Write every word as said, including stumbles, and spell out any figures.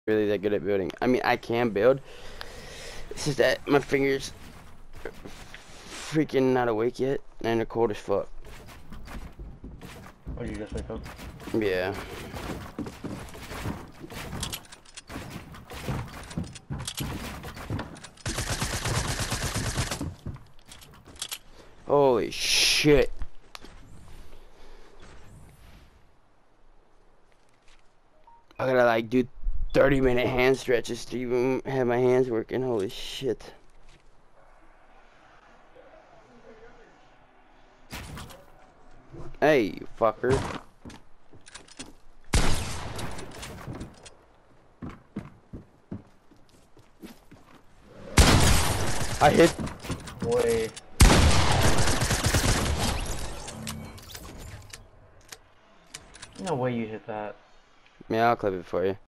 really that good at building. I mean, I can build. It's just that my fingers are freaking not awake yet, and they're cold as fuck. Oh, you just wake up? Yeah. Holy shit. I gotta like do thirty minute hand stretches to even have my hands working. Holy shit. Hey, you fucker. I hit. Boy. No way you hit that. Yeah, I'll clip it for you.